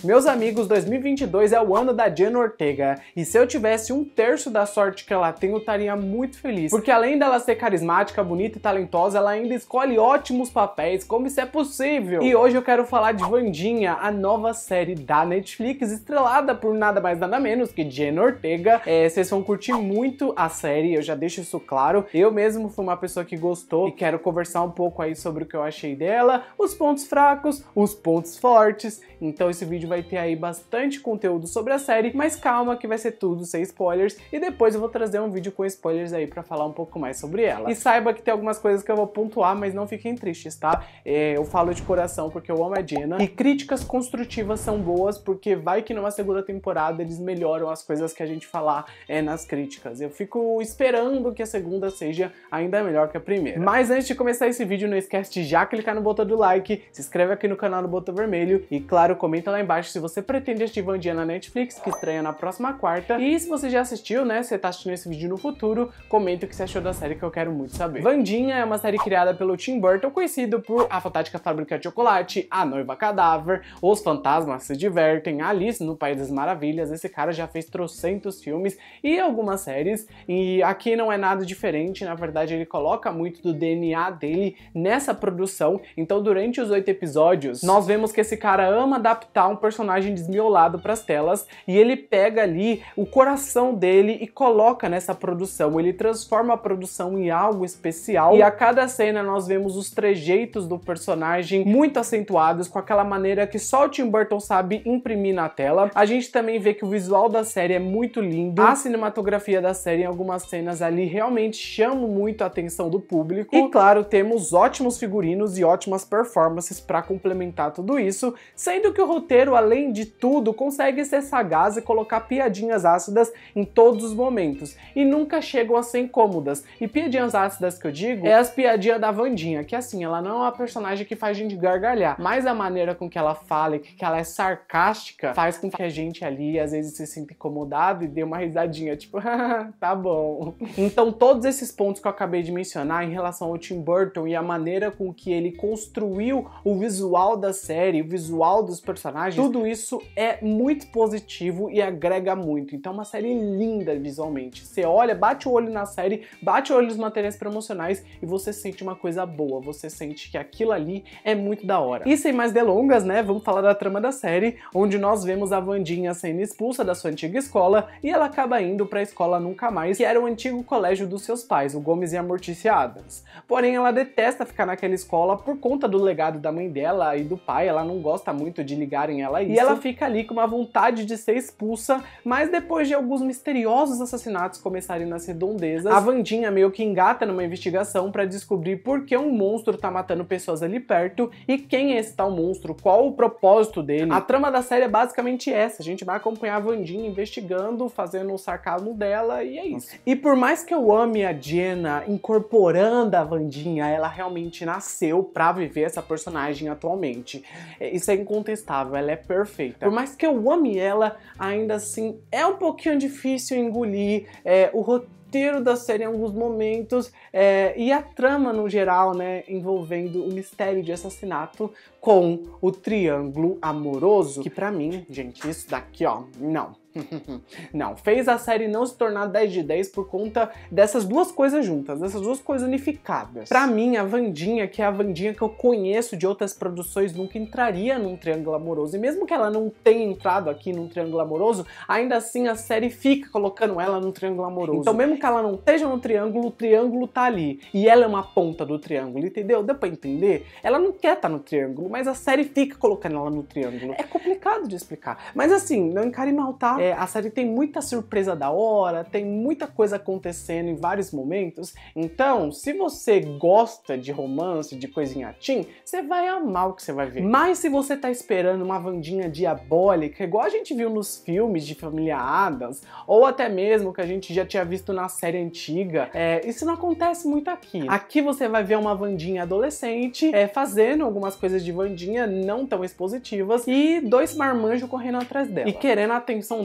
Meus amigos, 2022 é o ano da Jenna Ortega, e se eu tivesse um terço da sorte que ela tem, eu estaria muito feliz, porque além dela ser carismática, bonita e talentosa, ela ainda escolhe ótimos papéis, como isso é possível? E hoje eu quero falar de Wandinha, a nova série da Netflix, estrelada por nada mais nada menos que Jenna Ortega. Vocês vão curtir muito a série, eu já deixo isso claro. Eu mesmo fui uma pessoa que gostou e quero conversar um pouco aí sobre o que eu achei dela, os pontos fracos, os pontos fortes. Então esse vídeo vai ter aí bastante conteúdo sobre a série, mas calma que vai ser tudo sem spoilers, e depois eu vou trazer um vídeo com spoilers aí pra falar um pouco mais sobre ela. E saiba que tem algumas coisas que eu vou pontuar, mas não fiquem tristes, tá? Eu falo de coração porque eu amo a Jenna, e críticas construtivas são boas, porque vai que numa segunda temporada eles melhoram as coisas que a gente falar nas críticas. Eu fico esperando que a segunda seja ainda melhor que a primeira. Mas antes de começar esse vídeo, não esquece de já clicar no botão do like, se inscreve aqui no canal no botão vermelho, e claro, comenta lá embaixo se você pretende assistir Wandinha na Netflix, que estreia na próxima quarta. E se você já assistiu, né, você tá assistindo esse vídeo no futuro, comenta o que você achou da série, que eu quero muito saber. Wandinha é uma série criada pelo Tim Burton, conhecido por A Fantástica Fábrica de Chocolate, A Noiva Cadáver, Os Fantasmas Se Divertem, Alice no País das Maravilhas. Esse cara já fez trocentos filmes e algumas séries, e aqui não é nada diferente. Na verdade, ele coloca muito do DNA dele nessa produção. Então, durante os 8 episódios, nós vemos que esse cara ama adaptar um personagem desmiolado para as telas, e ele pega ali o coração dele e coloca nessa produção. Ele transforma a produção em algo especial, e a cada cena nós vemos os trejeitos do personagem muito acentuados, com aquela maneira que só o Tim Burton sabe imprimir na tela. A gente também vê que o visual da série é muito lindo, a cinematografia da série em algumas cenas ali realmente chama muito a atenção do público, e claro, temos ótimos figurinos e ótimas performances para complementar tudo isso, sendo que o roteiro, além de tudo, consegue ser sagaz e colocar piadinhas ácidas em todos os momentos, e nunca chegam a ser incômodas. E piadinhas ácidas que eu digo é as piadinhas da Wandinha, que assim, ela não é uma personagem que faz a gente gargalhar, mas a maneira com que ela fala e que ela é sarcástica faz com que a gente ali às vezes se sinta incomodado e dê uma risadinha, tipo, tá bom. Então todos esses pontos que eu acabei de mencionar em relação ao Tim Burton e a maneira com que ele construiu o visual da série, o visual dos personagens, tudo isso é muito positivo e agrega muito. Então é uma série linda visualmente. Você olha, bate o olho na série, bate o olho nos materiais promocionais e você sente uma coisa boa, você sente que aquilo ali é muito da hora. E sem mais delongas, né, vamos falar da trama da série, onde nós vemos a Wandinha sendo expulsa da sua antiga escola, e ela acaba indo para a escola Nunca Mais, que era o antigo colégio dos seus pais, o Gomes e a Mortícia Addams. Porém, ela detesta ficar naquela escola por conta do legado da mãe dela e do pai, ela não gosta muito de ligarem ela a isso, e ela fica ali com uma vontade de ser expulsa, mas depois de alguns misteriosos assassinatos começarem nas redondezas, a Wandinha meio que engata numa investigação para descobrir por que um monstro tá matando pessoas ali perto, e quem é esse tal monstro, qual o propósito dele. A trama da série é basicamente essa, a gente vai acompanhar a Wandinha investigando, fazendo o sarcasmo dela, e é isso. E por mais que eu ame a Jenna incorporando a Wandinha, ela realmente nasceu pra viver essa personagem atualmente. Isso é incontestável, ela é perfeita. Por mais que eu ame ela, ainda assim é um pouquinho difícil engolir o roteiro da série em alguns momentos, e a trama no geral, né, envolvendo o mistério de assassinato com o triângulo amoroso, que pra mim, gente, isso daqui, ó, não. Não, fez a série não se tornar 10 de 10 por conta dessas duas coisas juntas, dessas duas coisas unificadas. Pra mim, a Wandinha, que é a Wandinha que eu conheço de outras produções, nunca entraria num triângulo amoroso. E mesmo que ela não tenha entrado aqui num triângulo amoroso, ainda assim a série fica colocando ela num triângulo amoroso. Então mesmo que ela não esteja no triângulo, o triângulo tá ali. E ela é uma ponta do triângulo, entendeu? Deu pra entender? Ela não quer estar no triângulo, mas a série fica colocando ela no triângulo. É complicado de explicar. Mas assim, não encare mal, tá? A série tem muita surpresa da hora, tem muita coisa acontecendo em vários momentos, então se você gosta de romance, de coisinha teen, você vai amar o que você vai ver. Mas se você tá esperando uma Wandinha diabólica, igual a gente viu nos filmes de Família Addams, ou até mesmo que a gente já tinha visto na série antiga, isso não acontece muito aqui. Aqui você vai ver uma Wandinha adolescente, fazendo algumas coisas de Wandinha não tão expositivas, e dois marmanjos correndo atrás dela, e querendo a atenção dela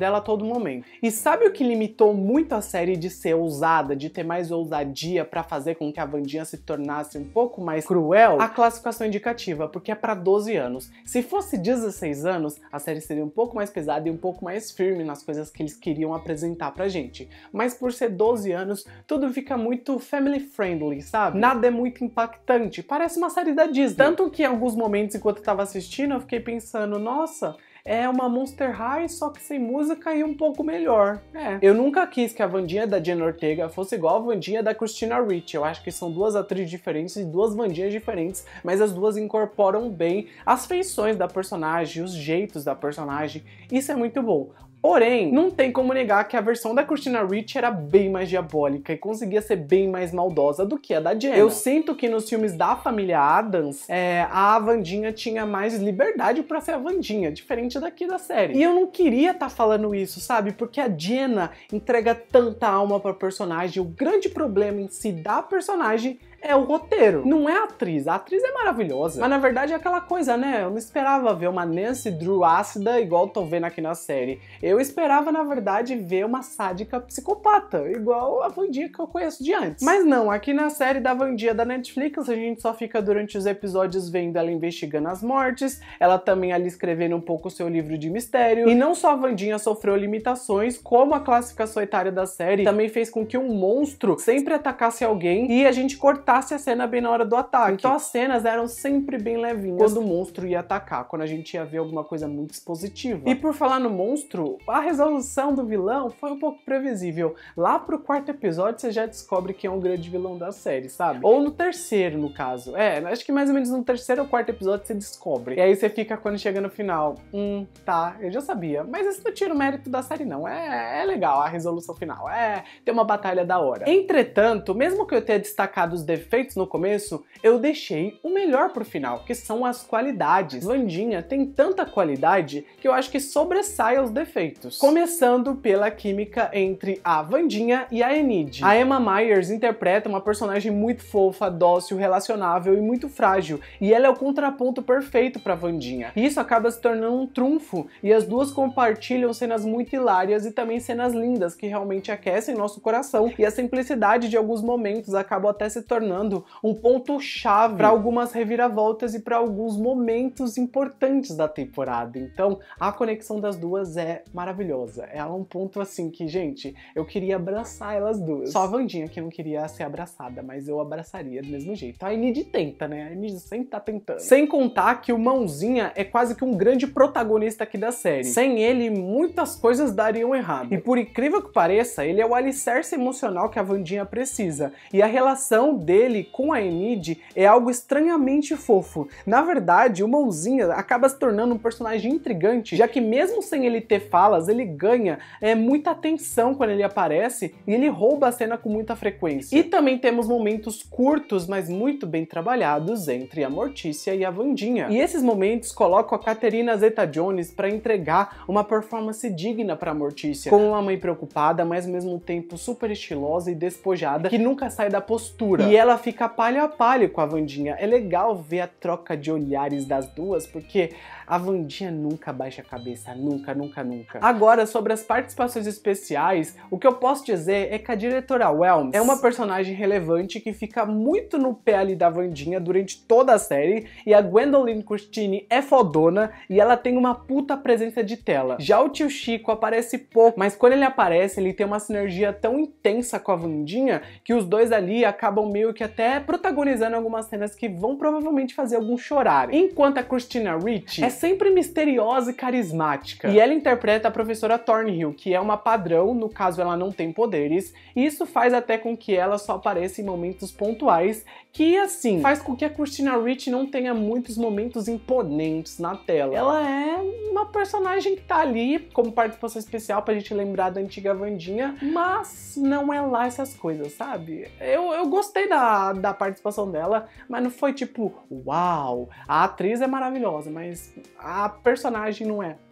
dela a todo momento. E sabe o que limitou muito a série de ser ousada, de ter mais ousadia pra fazer com que a Wandinha se tornasse um pouco mais cruel? A classificação indicativa, porque é pra 12 anos. Se fosse 16 anos, a série seria um pouco mais pesada e um pouco mais firme nas coisas que eles queriam apresentar pra gente. Mas por ser 12 anos, tudo fica muito family friendly, sabe? Nada é muito impactante, parece uma série da Disney. Tanto que em alguns momentos, enquanto eu tava assistindo, eu fiquei pensando, nossa, é uma Monster High, só que sem música e um pouco melhor. Eu nunca quis que a Wandinha da Jenna Ortega fosse igual a Wandinha da Christina Ricci. Eu acho que são duas atrizes diferentes e duas Wandinhas diferentes, mas as duas incorporam bem as feições da personagem, os jeitos da personagem. Isso é muito bom. Porém, não tem como negar que a versão da Christina Ricci era bem mais diabólica e conseguia ser bem mais maldosa do que a da Jenna. Eu sinto que nos filmes da família Addams, a Wandinha tinha mais liberdade pra ser a Wandinha, diferente daqui da série. E eu não queria estar falando isso, sabe? Porque a Jenna entrega tanta alma pra personagem. O grande problema em si da personagem é o roteiro, não é a atriz é maravilhosa, mas na verdade é aquela coisa, né, eu não esperava ver uma Nancy Drew ácida igual tô vendo aqui na série, eu esperava na verdade ver uma sádica psicopata, igual a Wandinha que eu conheço de antes. Mas não, aqui na série da Wandinha da Netflix a gente só fica durante os episódios vendo ela investigando as mortes, ela também ali escrevendo um pouco o seu livro de mistério, e não só a Wandinha sofreu limitações, como a classificação etária da série também fez com que um monstro sempre atacasse alguém e a gente cortasse a cena bem na hora do ataque. Então as cenas eram sempre bem levinhas quando o monstro ia atacar, quando a gente ia ver alguma coisa muito expositiva. E por falar no monstro, a resolução do vilão foi um pouco previsível. Lá pro quarto episódio você já descobre quem é o grande vilão da série, sabe? Ou no terceiro, no caso. Acho que mais ou menos no terceiro ou quarto episódio você descobre. E aí você fica quando chega no final, tá, eu já sabia. Mas isso não tira o mérito da série não. É legal a resolução final. Tem uma batalha da hora. Entretanto, mesmo que eu tenha destacado os defeitos no começo, eu deixei o melhor pro final, que são as qualidades. Wandinha tem tanta qualidade que eu acho que sobressai aos defeitos. Começando pela química entre a Wandinha e a Enid. A Emma Myers interpreta uma personagem muito fofa, dócil, relacionável e muito frágil, e ela é o contraponto perfeito pra Wandinha. E isso acaba se tornando um trunfo, e as duas compartilham cenas muito hilárias e também cenas lindas que realmente aquecem nosso coração, e a simplicidade de alguns momentos acaba até se tornando um ponto-chave para algumas reviravoltas e para alguns momentos importantes da temporada. Então, a conexão das duas é maravilhosa. É um ponto assim que, gente, eu queria abraçar elas duas. Só a Wandinha que não queria ser abraçada, mas eu abraçaria do mesmo jeito. A Enid tenta, né? A Enid sempre tá tentando. Sem contar que o Mãozinha é quase que um grande protagonista aqui da série. Sem ele, muitas coisas dariam errado. E por incrível que pareça, ele é o alicerce emocional que a Wandinha precisa. E a relação dele com a Enid é algo estranhamente fofo. Na verdade, o Mãozinha acaba se tornando um personagem intrigante, já que mesmo sem ele ter falas, ele ganha muita atenção quando ele aparece e ele rouba a cena com muita frequência. E também temos momentos curtos, mas muito bem trabalhados entre a Mortícia e a Wandinha. E esses momentos colocam a Catherine Zeta-Jones para entregar uma performance digna para a Mortícia, com uma mãe preocupada, mas ao mesmo tempo super estilosa e despojada, que nunca sai da postura. E ela fica palho a palho com a Wandinha. É legal ver a troca de olhares das duas, porque a Wandinha nunca baixa a cabeça, nunca, nunca, nunca. Agora, sobre as participações especiais, o que eu posso dizer é que a diretora Welms é uma personagem relevante que fica muito no pé ali da Wandinha durante toda a série, e a Gwendoline Christie é fodona e ela tem uma puta presença de tela. Já o tio Chico aparece pouco, mas quando ele aparece, ele tem uma sinergia tão intensa com a Wandinha que os dois ali acabam meio que até protagonizando algumas cenas que vão provavelmente fazer alguns chorar. Enquanto a Christina Ricci é sempre misteriosa e carismática. E ela interpreta a professora Thornhill, que é uma padrão, no caso ela não tem poderes, e isso faz até com que ela só apareça em momentos pontuais, que assim, faz com que a Christina Ricci não tenha muitos momentos imponentes na tela. Ela é uma personagem que tá ali como participação especial pra gente lembrar da antiga Wandinha, mas não é lá essas coisas, sabe? Eu gostei da participação dela, mas não foi tipo, uau, a atriz é maravilhosa, mas a personagem não é.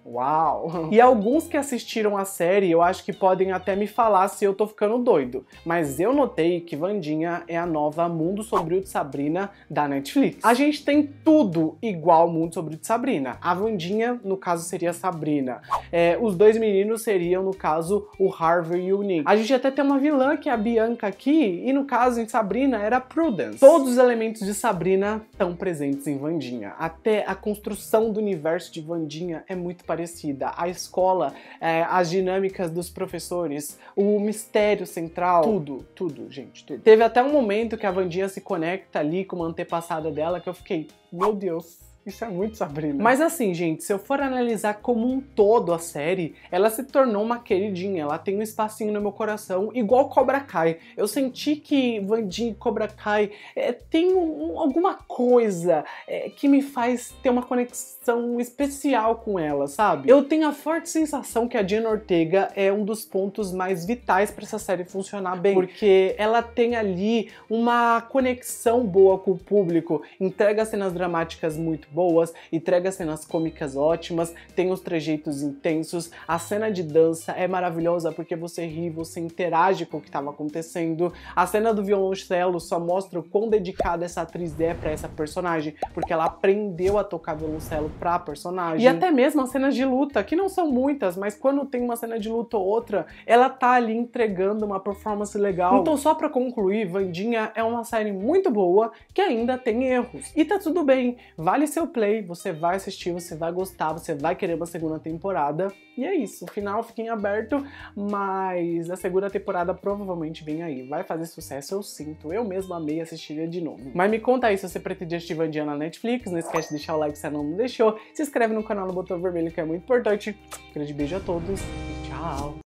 Uau! E alguns que assistiram a série, eu acho que podem até me falar se eu tô ficando doido, mas eu notei que Wandinha é a nova Mundo Sombrio de Sabrina da Netflix. A gente tem tudo igual ao Mundo Sombrio de Sabrina. A Wandinha, no caso, seria Sabrina. Os dois meninos seriam, no caso, o Harvey e o Nick. A gente até tem uma vilã, que é a Bianca aqui, e no caso, em Sabrina, era a Prudence. Todos os elementos de Sabrina estão presentes em Wandinha. Até a construção do universo de Wandinha é muito parecida. A escola, as dinâmicas dos professores, o mistério central, tudo, gente, tudo. Teve até um momento que a Wandinha se conecta ali com uma antepassada dela que eu fiquei, meu Deus, isso é muito Sabrina. Mas assim, gente, se eu for analisar como um todo a série, ela se tornou uma queridinha, ela tem um espacinho no meu coração, igual Cobra Kai. Eu senti que Wandinha e Cobra Kai tem alguma coisa que me faz ter uma conexão especial com ela, sabe? Eu tenho a forte sensação que a Jenna Ortega é um dos pontos mais vitais para essa série funcionar bem, porque ela tem ali uma conexão boa com o público, entrega cenas dramáticas muito boas, entrega cenas cômicas ótimas, tem os trejeitos intensos, a cena de dança é maravilhosa porque você ri, você interage com o que estava acontecendo, a cena do violoncelo só mostra o quão dedicada essa atriz é pra essa personagem, porque ela aprendeu a tocar violoncelo pra personagem. E até mesmo as cenas de luta, que não são muitas, mas quando tem uma cena de luta ou outra, ela tá ali entregando uma performance legal. Então, só pra concluir, Wandinha é uma série muito boa, que ainda tem erros. E tá tudo bem, vale seu play, você vai assistir, você vai gostar, você vai querer uma segunda temporada. E é isso, o final fica em aberto, mas a segunda temporada provavelmente vem aí. Vai fazer sucesso, eu sinto. Eu mesmo amei, assistiria de novo. Mas me conta aí se você pretende assistir Wandinha na Netflix. Não esquece de deixar o like se ainda não deixou. Se inscreve no canal no botão vermelho, que é muito importante. Um grande beijo a todos e tchau!